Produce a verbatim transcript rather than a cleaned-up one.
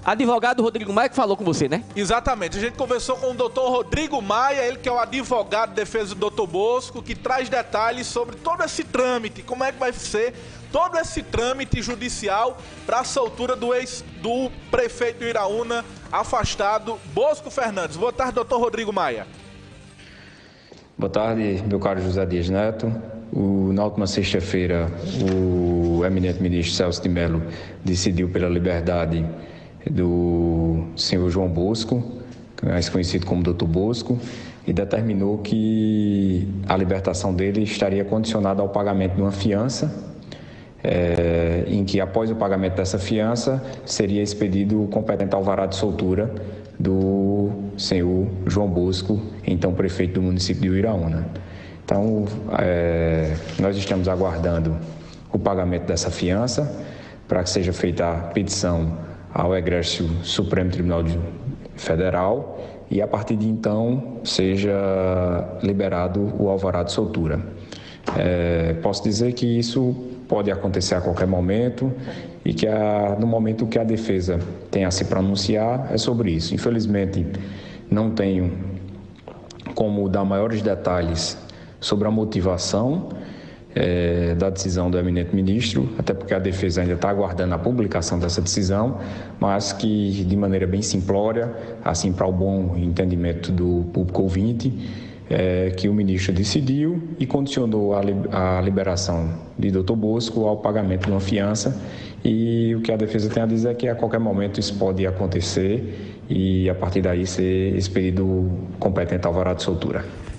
Advogado Rodrigo Maia que falou com você, né? Exatamente. A gente conversou com o doutor Rodrigo Maia, ele que é o advogado de defesa do doutor Bosco, que traz detalhes sobre todo esse trâmite, como é que vai ser todo esse trâmite judicial para a soltura do ex do prefeito de Iraúna, afastado, Bosco Fernandes. Boa tarde, doutor Rodrigo Maia. Boa tarde, meu caro José Dias Neto. O, na última sexta-feira, o eminente ministro Celso de Mello decidiu pela liberdade do senhor João Bosco, mais conhecido como doutor Bosco, e determinou que a libertação dele estaria condicionada ao pagamento de uma fiança, é, em que, após o pagamento dessa fiança, seria expedido o competente alvará de soltura do senhor João Bosco, então prefeito do município de Uiraúna. Então, é, nós estamos aguardando o pagamento dessa fiança para que seja feita a petição ao Egresso Supremo Tribunal Federal e, a partir de então, seja liberado o alvará de soltura. É, posso dizer que isso pode acontecer a qualquer momento e que a, no momento que a defesa tem a se pronunciar é sobre isso. Infelizmente, não tenho como dar maiores detalhes sobre a motivação é, da decisão do eminente ministro, até porque a defesa ainda está aguardando a publicação dessa decisão, mas que, de maneira bem simplória, assim para o bom entendimento do público ouvinte, é, que o ministro decidiu e condicionou a, li a liberação de doutor Bosco ao pagamento de uma fiança, e o que a defesa tem a dizer é que a qualquer momento isso pode acontecer e, a partir daí, ser expedido o competente alvará de soltura.